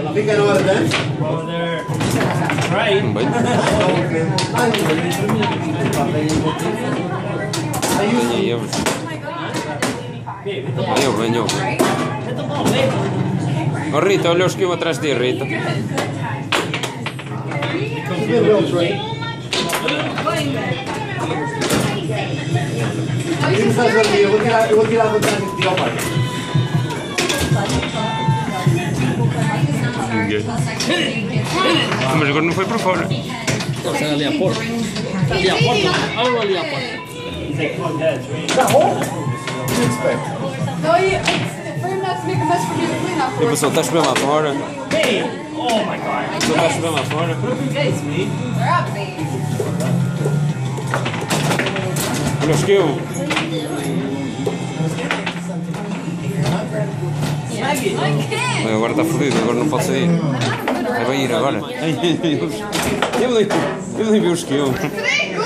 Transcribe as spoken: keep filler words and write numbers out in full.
Fica na hora dance. Over there. Right. Bem. Venha eu. Eu venho, eu venho. Oh, Rita, olha o esquivo atrás de ti, Rita. Eu vou tirar, eu vou tirar a vantagem de tirar o pai. Mas agora não foi para fora. Está ali a porta. Ali a porta. Olha ali a porta. No, you, it's for him not to make a mess for me to clean up. E pessoal, estás bem lá fora? Hey! Oh my god. Tu estás bem lá fora? Guys, me. They're up, baby. Olha o esquivo. Snag it. Ai, agora está fodido, agora não pode sair. Vai ir agora. Eu nem, eu nem vi o esquivo.